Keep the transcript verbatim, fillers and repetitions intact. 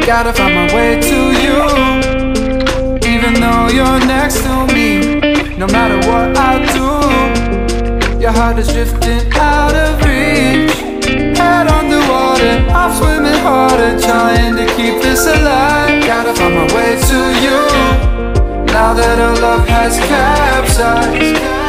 Gotta find my way to you, even though you're next to me. No matter what I do, your heart is drifting out of reach. Head underwater, I'm swimming harder, trying to keep this alive. Gotta find my way to you, now that our love has capsized.